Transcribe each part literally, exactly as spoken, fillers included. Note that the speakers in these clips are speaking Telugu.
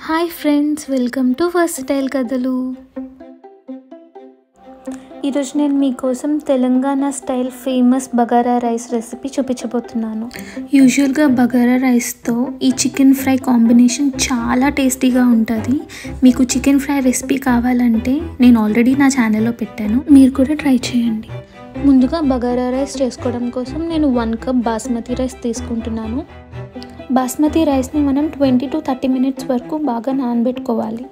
Hi friends, welcome to versatile కథలు. ఈరోజు నేను మీకోసం Telangana style famous bagara rice recipe చూపించబోతున్నాను. యూజువల్గా బగారా రైస్తో ఈ చికెన్ ఫ్రై కాంబినేషన్ చాలా టేస్టీగా ఉంటుంది. మీకు చికెన్ ఫ్రై రెసిపీ కావాలంటే నేను ఆల్రెడీ నా ఛానల్లో పెట్టాను, మీరు కూడా ట్రై చేయండి. ముందుగా బగారా రైస్ చేసుకోవడం కోసం నేను వన్ కప్ బాస్మతి రైస్ తీసుకుంటున్నాను. బాస్మతి రైస్ని మనం ట్వంటీ టు థర్టీ మినిట్స్ వరకు బాగా నానబెట్టుకోవాలి.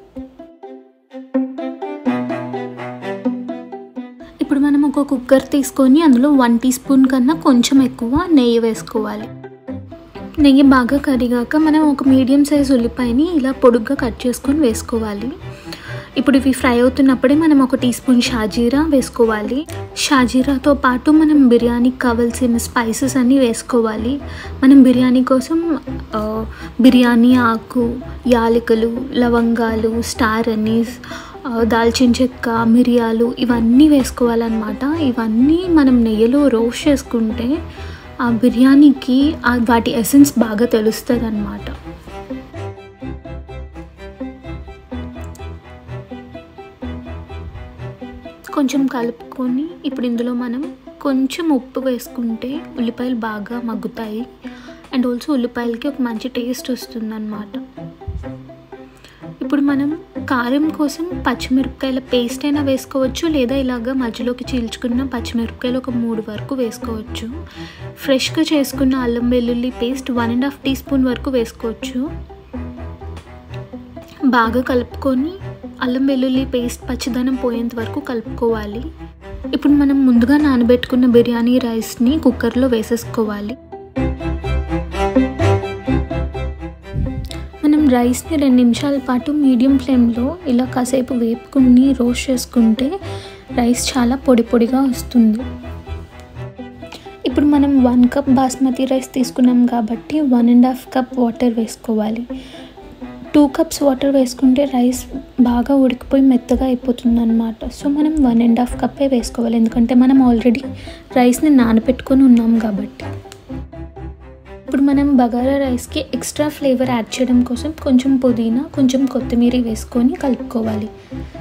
ఇప్పుడు మనం ఒక కుక్కర్ తీసుకొని అందులో వన్ టీ స్పూన్ కన్నా కొంచెం ఎక్కువ నెయ్యి వేసుకోవాలి. నెయ్యి బాగా కరిగాక మనం ఒక మీడియం సైజ్ ఉల్లిపాయని ఇలా పొడుగ్గా కట్ చేసుకొని వేసుకోవాలి. ఇప్పుడు ఇవి ఫ్రై అవుతున్నప్పుడే మనం ఒక టీ స్పూన్ షాజీరా వేసుకోవాలి. షాజీరాతో పాటు మనం బిర్యానీకి కావాల్సిన స్పైసెస్ అన్నీ వేసుకోవాలి. మనం బిర్యానీ కోసం బిర్యానీ ఆకు, యాలకులు, లవంగాలు, స్టార్ అనీస్, దాల్చిన చెక్క, మిరియాలు ఇవన్నీ వేసుకోవాలన్నమాట. ఇవన్నీ మనం నెయ్యిలో రోస్ట్ చేసుకుంటే ఆ బిర్యానీకి వాటి ఎసెన్స్ బాగా తెలుస్తుంది అన్నమాట. కొంచెం కలుపుకొని ఇప్పుడు ఇందులో మనం కొంచెం ఉప్పు వేసుకుంటే ఉల్లిపాయలు బాగా మగ్గుతాయి అండ్ ఆల్సో ఉల్లిపాయలకి ఒక మంచి టేస్ట్ వస్తుందన్నమాట. ఇప్పుడు మనం కారం కోసం పచ్చిమిరపకాయల పేస్ట్ అయినా వేసుకోవచ్చు, లేదా ఇలాగ మధ్యలోకి చీల్చుకున్న పచ్చిమిరపకాయలు ఒక మూడు వరకు వేసుకోవచ్చు. ఫ్రెష్గా చేసుకున్న అల్లం వెల్లుల్లి paste one and half teaspoon వరకు వేసుకోవచ్చు. బాగా కలుపుకొని అల్లం వెల్లుల్లి పేస్ట్ పచ్చిదనం పోయేంత వరకు కలుపుకోవాలి. ఇప్పుడు మనం ముందుగా నానబెట్టుకున్న బిర్యానీ రైస్ని కుక్కర్లో వేసేసుకోవాలి. మనం రైస్ని రెండు నిమిషాల పాటు మీడియం ఫ్లేమ్లో ఇలా కాసేపు వేపుకుని రోస్ట్ చేసుకుంటే రైస్ చాలా పొడి పొడిగా వస్తుంది. ఇప్పుడు మనం వన్ కప్ బాస్మతి రైస్ తీసుకున్నాం కాబట్టి one and half cup water వేసుకోవాలి. టూ కప్స్ వాటర్ వేసుకుంటే రైస్ బాగా ఉడికిపోయి మెత్తగా అయిపోతుంది అన్నమాట. సో మనం వన్ అండ్ హాఫ్ కప్పే వేసుకోవాలి, ఎందుకంటే మనం ఆల్రెడీ రైస్ని నానబెట్టుకొని ఉన్నాం కాబట్టి. ఇప్పుడు మనం బగారా రైస్కి ఎక్స్ట్రా ఫ్లేవర్ యాడ్ చేయడం కోసం కొంచెం పుదీనా, కొంచెం కొత్తిమీర వేసుకొని కలుపుకోవాలి.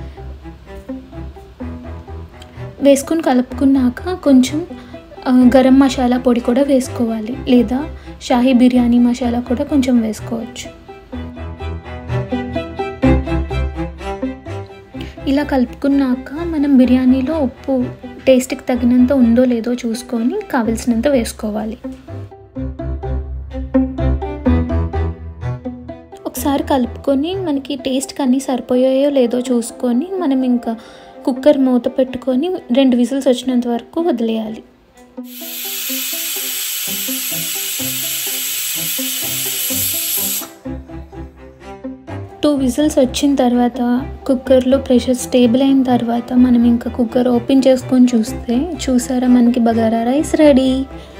వేసుకొని కలుపుకున్నాక కొంచెం గరం మసాలా పొడి కూడా వేసుకోవాలి, లేదా షాహీ బిర్యానీ మసాలా కూడా కొంచెం వేసుకోవచ్చు. ఇలా కలుపుకున్నాక మనం బిర్యానీలో ఉప్పు టేస్ట్కి తగినంత ఉందో లేదో చూసుకొని కావలసినంత వేసుకోవాలి. ఒకసారి కలుపుకొని మనకి టేస్ట్కి అన్నీ సరిపోయాయో లేదో చూసుకొని మనం ఇంకా కుక్కర్ మూత పెట్టుకొని రెండు విజిల్స్ వచ్చినంత వరకు వదిలేయాలి. టూ విజిల్స్ వచ్చిన తర్వాత కుక్కర్లో ప్రెషర్ స్టేబుల్ అయిన తర్వాత మనం ఇంకా కుక్కర్ ఓపెన్ చేసుకొని చూస్తే చూసారా మనకి బగారా రైస్ రెడీ.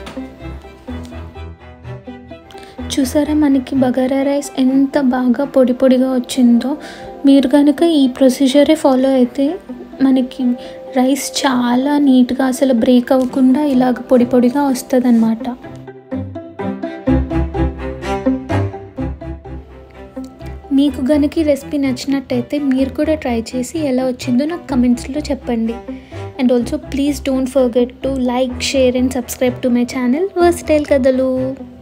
చూసారా మనకి బగారా రైస్ ఎంత బాగా పొడి పొడిగా వచ్చిందో. మీరు కనుక ఈ ప్రొసీజరే ఫాలో అయితే మనకి రైస్ చాలా నీట్గా అసలు బ్రేక్ అవ్వకుండా ఇలాగ పొడి పొడిగా వస్తుంది అన్నమాట. మీకు కనుక ఈ రెసిపీ నచ్చినట్టయితే మీరు కూడా ట్రై చేసి ఎలా వచ్చిందో నాకు కమెంట్స్లో చెప్పండి. And also please don't forget to like, share and subscribe to my channel versatile కథలు.